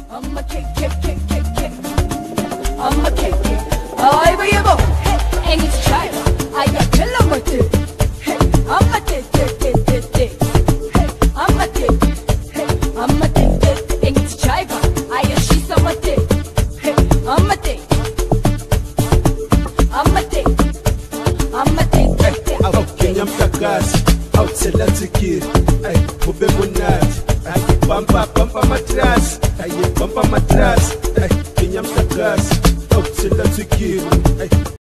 I'm a cake, cake, cake, cake, cake. I'm a cake, cake. Ay, voy a bo. En it's child. I got kilometer. Hey, I'm a cake, cake, cake, cake, cake. Hey, I'm a cake. Hey, I'm a cake, cake. En it's child. I am she's a cake. Hey, I'm a cake. I'm a cake. I'm a cake, cake, cake. Au Kenyam takas, au tselatsikir. Ay, ube bunat. Ay, pampa matras. Ay, pampa matras. Ay, Kenyam takas, au tselatsikir. Ay.